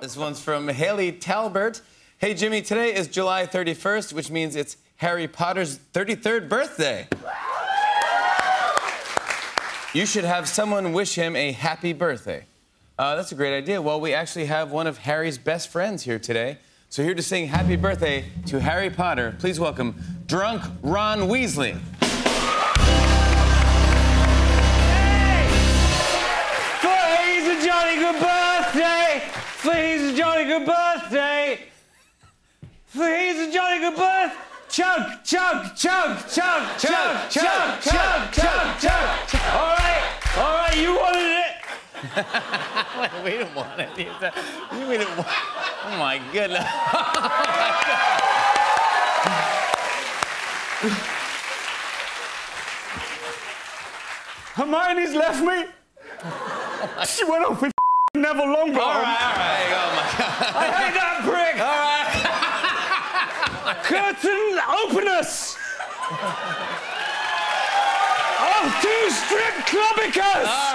This one's from Haley Talbert. Hey, Jimmy, today is July 31st, which means it's Harry Potter's 33rd birthday. You should have someone wish him a happy birthday. That's a great idea. Well, we actually have one of Harry's best friends here today. So here to sing happy birthday to Harry Potter, please welcome Drunk Ron Weasley. Please, a jolly good birthday! Please, a jolly good birthday! Please, a jolly good birthday! Chug, chug, chug, chug, chug, chug, chug, chug, chug. All right, you wanted it. We didn't want it. We didn't want... Oh, my goodness. Hermione's left me. She went off with Neville Longbottom. All right. Oh, my God. I hate that prick. All right. Curtain openers. Of two strip clubbicers.